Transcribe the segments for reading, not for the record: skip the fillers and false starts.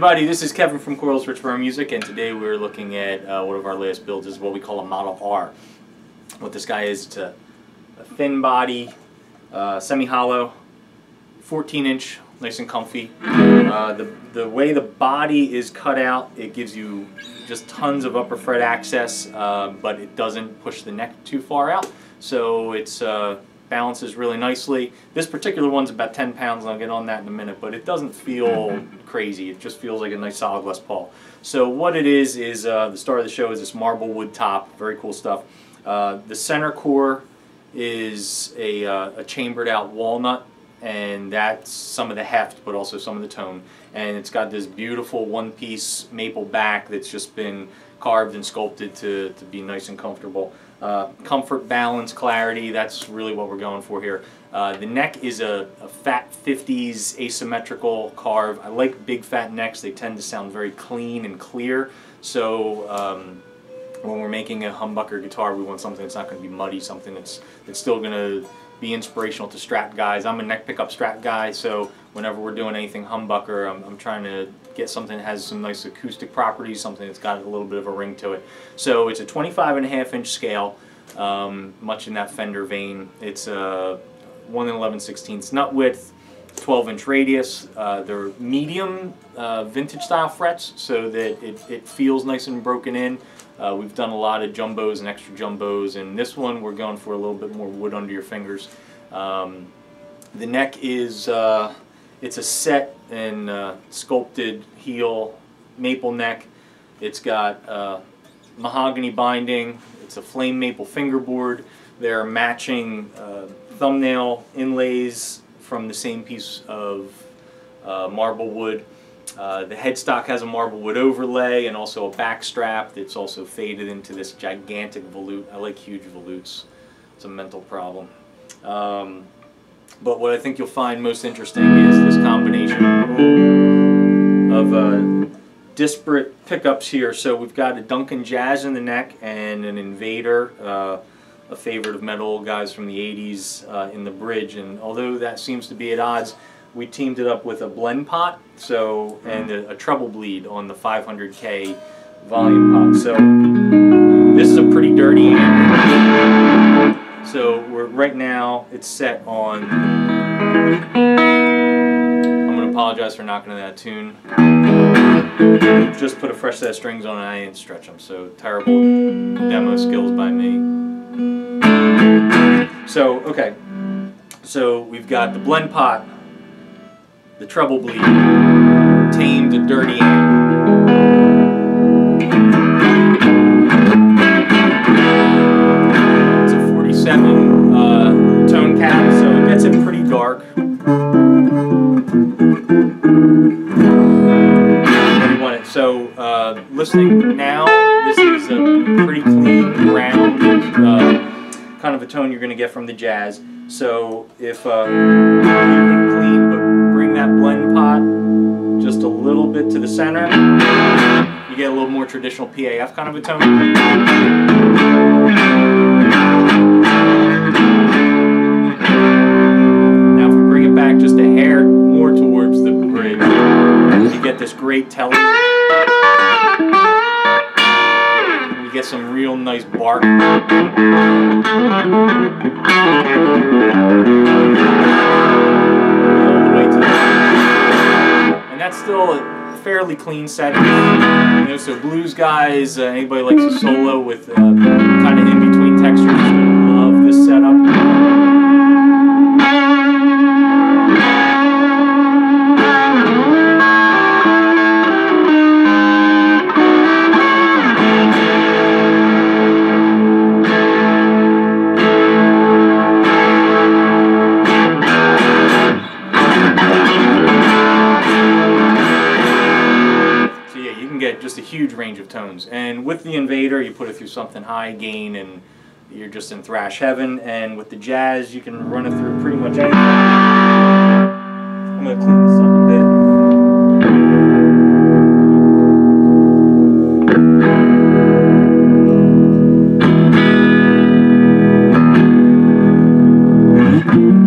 everybody, this is Kevin from Coyle's Richburn Music, and today we're looking at one of our latest builds. This is what we call a Model R. What this guy is, it's a thin body, semi-hollow, 14-inch, nice and comfy. The way the body is cut out, it gives you just tons of upper fret access, but it doesn't push the neck too far out, so it's balances really nicely. This particular one's about 10 pounds, and I'll get on that in a minute, but it doesn't feel crazy. It just feels like a nice solid Les Paul. So what it is the star of the show is this Marblewood top, very cool stuff. The center core is a chambered out walnut, and that's some of the heft, but also some of the tone. And it's got this beautiful one-piece maple back that's just been carved and sculpted to be nice and comfortable. Comfort, balance, clarity, that's really what we're going for here. The neck is a fat 50s asymmetrical carve. I like big fat necks. They tend to sound very clean and clear. So when we're making a humbucker guitar, we want something that's not going to be muddy, something that's still going to be inspirational to Strat guys. I'm a neck pickup Strat guy, so whenever we're doing anything humbucker, I'm trying to get something that has some nice acoustic properties, something that's got a little bit of a ring to it. So it's a 25.5-inch scale, much in that Fender vein. It's a 1 11/16 nut width, 12-inch radius. They're medium vintage style frets, so that it feels nice and broken in. We've done a lot of jumbos and extra jumbos, and this one we're going for a little bit more wood under your fingers. The neck is it's a set and sculpted heel maple neck. It's got mahogany binding. It's a flame maple fingerboard. They're matching thumbnail inlays from the same piece of marble wood. The headstock has a Marblewood overlay and also a back strap that's also faded into this gigantic volute. I like huge volutes. It's a mental problem. But what I think you'll find most interesting is this combination of disparate pickups here. So we've got a Duncan Jazz in the neck and an Invader, a favorite of metal guys from the 80s, in the bridge. And although that seems to be at odds, we teamed it up with a blend pot, and a treble bleed on the 500K volume pot. So this is a pretty dirty amp. So right now it's set on. I'm going to apologize for knocking to that tune. Just put a fresh set of strings on and I didn't stretch them. So terrible demo skills by me. So okay, so we've got the blend pot, the treble bleed, tamed a dirty amp. It's a 47 tone cap, so it gets it pretty dark. So listening now, this is a pretty clean, round, kind of a tone you're going to get from the Jazz. So if clean, but bring that blend pot just a little bit to the center, you get a little more traditional PAF kind of a tone. Now if we bring it back just a hair more towards the bridge, you get this great telly. We get some real nice bark. And that's still a fairly clean setting. You know, so blues guys, anybody likes a solo with kind of in between textures, love this setup. Just a huge range of tones, and with the Invader you put it through something high gain and you're just in thrash heaven, and with the Jazz you can run it through pretty much anything. I'm going to clean this up a bit.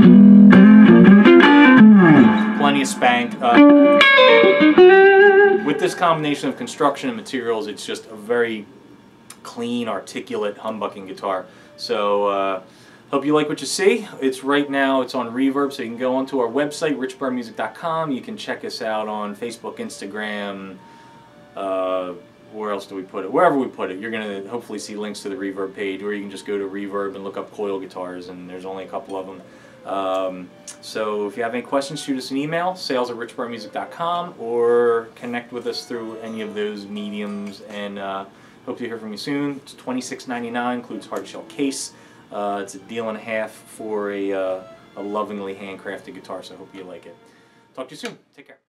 Plenty of spank. this combination of construction and materials, it's just a very clean, articulate, humbucking guitar. So hope you like what you see. It's right now, it's on Reverb, so you can go onto our website, richbirdmusic.com. You can check us out on Facebook, Instagram, where else do we put it? Wherever we put it, you're going to hopefully see links to the Reverb page, or you can just go to Reverb and look up Coyle guitars, and there's only a couple of them. So if you have any questions, shoot us an email, sales@richbirdmusic.com, or connect with us through any of those mediums, and hope to hear from you soon. It's $26.99, includes hard shell case. It's a deal and a half for a lovingly handcrafted guitar, so I hope you like it. Talk to you soon. Take care.